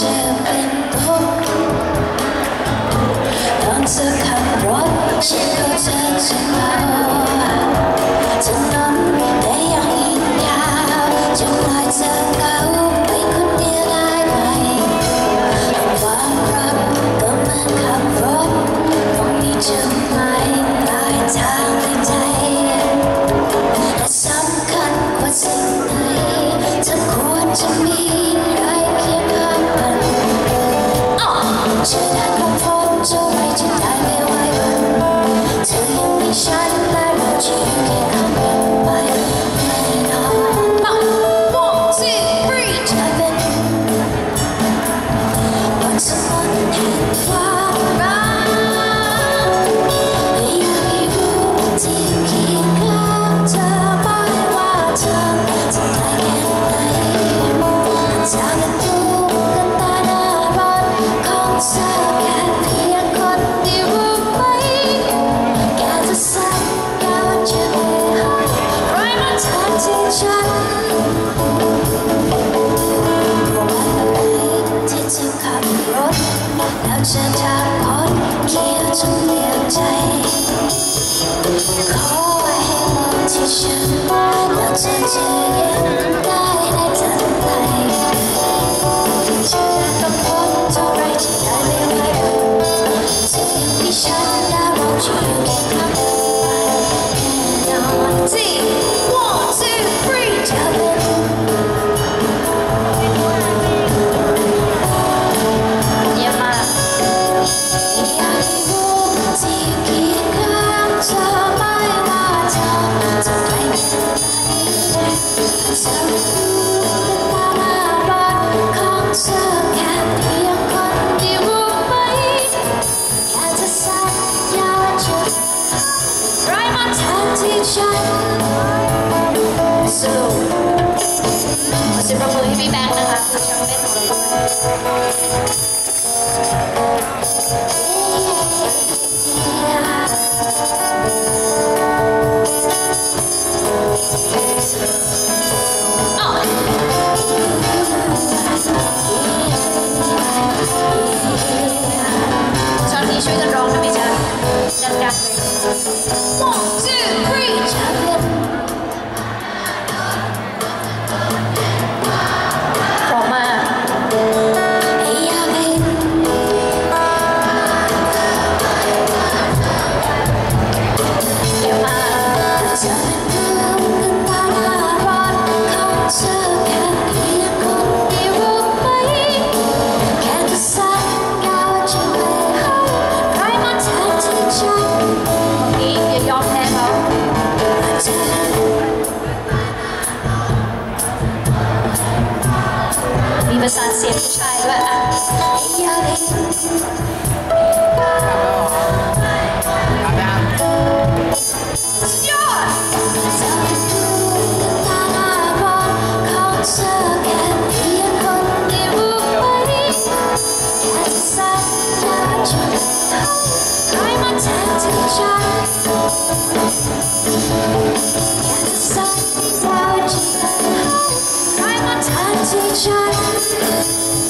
จะเป็นทุกข์ตอนเธอขับรถฉันก็เธอจะเมาถนนแต่ยังอีกยาวจะปล่อยเธอเหงาไปคนเดียวได้ไหมความรักก็เหมือนขับรถต้องมีจุดหมายปลายทางในใจและสำคัญกว่าสิ่งไหนเธอควรจะมีใครเคียงข้างกันเธอได้กับผมเท่าไรจะได้ไม่ไหววันเธอยังมีฉันและเราจะอยู่เคียงข้างกันไปแน่นอน1, 2, 3จะเป็นบนสวรรค์แห่งความรักอยากให้รู้ที่เคียงข้างเธอไม่ว่าเธอจะไกลแค่ไหนเธอเป็นผู้กันตาหน้ารถของเธอแค่เพียงคนเดียวรู้ไหมแค่จะสัญญาว่าจะไม่ให้ใครมาแทนที่ฉันวันไหนที่เธอขับรถแล้วเจอทางคดเคี้ยวจนเลี่ยนใจขอไว้ให้มองที่ฉันแล้วเธอจะเย็นได้ในทันใดเธอได้กับคนเท่าไรที่ได้ไม่ไหวเธอยังมีฉันและเราจะอยู่เคียงข้างกันไปแน่นอนที่ 1, 2, 3จะเป็นเยี่ยมมากอยากให้รู้ที่อยู่เคียงข้างเธอไม่ว่าเธอจะไกลแค่ไหนเธอเป็นผู้เป็นตาหน้ารถของเธอแค่เพียงคนเดียวรู้ไหมแค่จะสัญญาว่าจะไม่ให้ใครมาแทนที่ฉันสู้ขอเสียงปรบมือให้พี่แบงค์นะคะคุณช่างเต้นของเราช่วงนี้ช่วยกันร้องได้ไหมจ๊ะดังๆเลย 1, 2, 3จะเป็นพร้อมมากอยากเห็นเดี๋ยวมาเธอเป็นผู้กันตาหน้ารถของเธอแค่เพียงคนเดียวรู้ไหมแค่จะสัญญาว่าจะไม่ให้ใครมาแทนที่ฉันวันนี้อย่ายอมแพ้เขามีประสานเสียงผู้ชายด้วยอ่ะอยากเห็นสุดยอดเธอเป็นผู้กันตาหน้ารถของเธอแค่เพียงคนเดียวรู้ไหมแค่จะสัญญาว่าจะไม่ให้ใครมาแทนที่ฉันแค่จะสัญญาว่าจะไม่ให้ใครมาแทนที่ฉัน